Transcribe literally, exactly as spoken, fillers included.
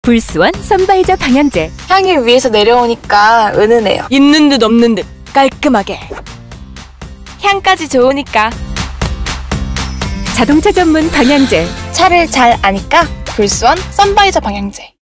불스원 선바이저 방향제. 향이 위에서 내려오니까 은은해요. 있는 듯 없는 듯 깔끔하게. 향까지 좋으니까. 자동차 전문 방향제. 차를 잘 아니까 불스원 선바이저 방향제.